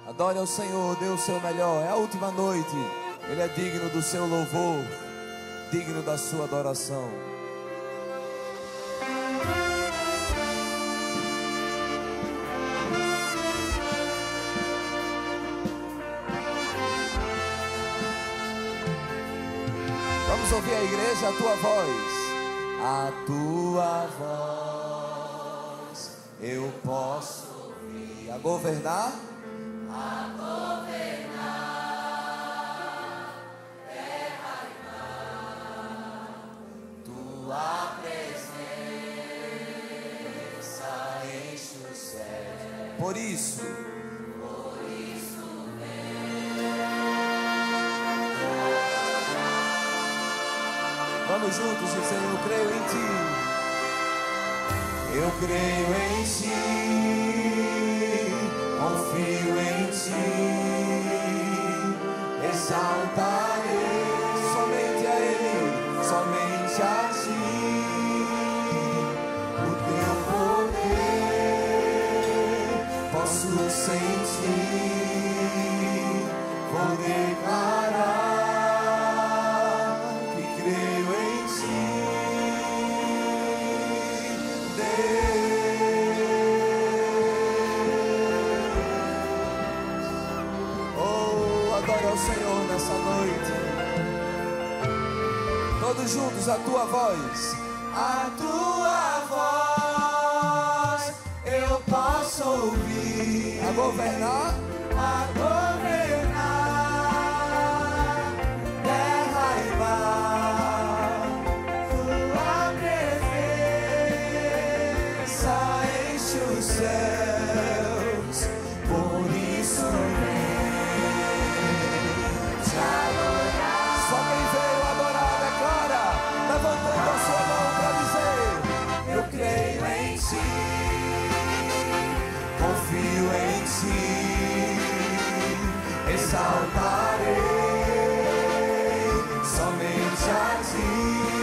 Adore ao Senhor, dê o seu melhor. É a última noite. Ele é digno do seu louvor, digno da sua adoração. Vamos ouvir a igreja, a tua voz. A tua voz eu posso ouvir. A governar? A governar terra e mar. Tua presença enche o céu. Por isso vamos juntos dizendo: eu creio em ti. Eu creio em ti, confio em ti, exaltarei somente a Ele, somente a ti. O teu poder posso sentir, vou declarar. Ao Senhor nessa noite, todos juntos, a tua voz, a tua voz eu posso ouvir. A governar, a governar terra e mar. Tua presença enche os céus, por isso vem. Só quem veio adorar declara, levantando a sua mão para dizer: eu creio em ti, confio em ti, exaltarei somente a ti.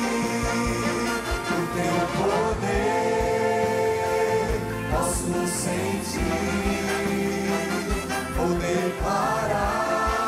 O teu poder posso sentir, vou declarar.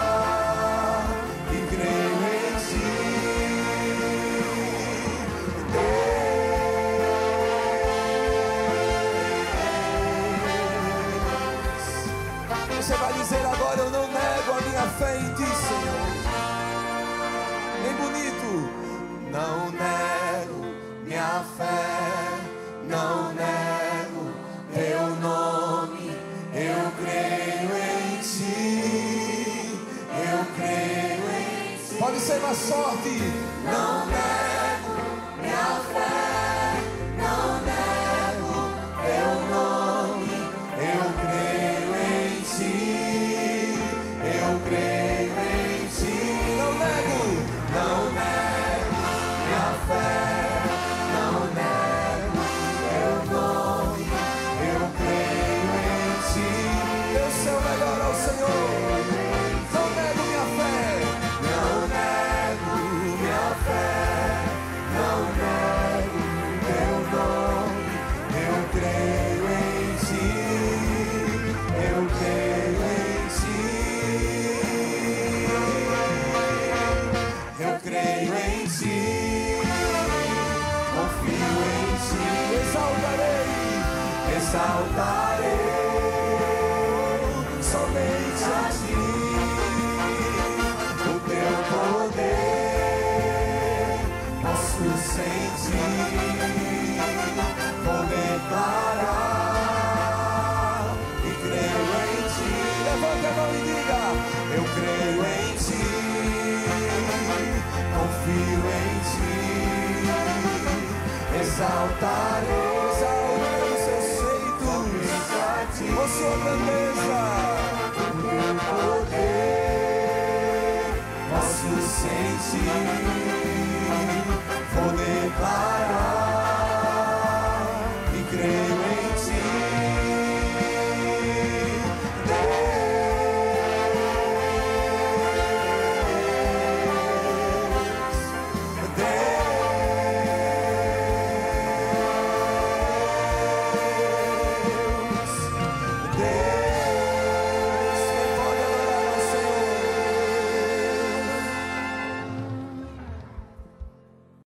Você vai dizer agora: eu não nego a minha fé em ti, Senhor. Bem bonito. Não nego minha fé, não nego teu nome. Eu creio em ti, eu creio em ti. Pode ser mais forte. Não nego minha fé, não nego teu nome. Eu creio em ti, eu creio em ti. Não nego minha fé, não nego teu nome. Eu creio em ti. Dê o seu melhor ao Senhor. Não nego minha fé, não nego minha fé, não nego teu nome. Eu creio em ti, eu creio em ti. Eu creio em ti, confio em ti, exaltarei somente a ti. O teu poder posso sentir, vou declarar e creio em ti. Levante a mão e diga: eu creio em ti, confio em ti, exaltarei, exaltarei os seus feitos, a sua grandeza. O teu poder posso sentir, vou declarar.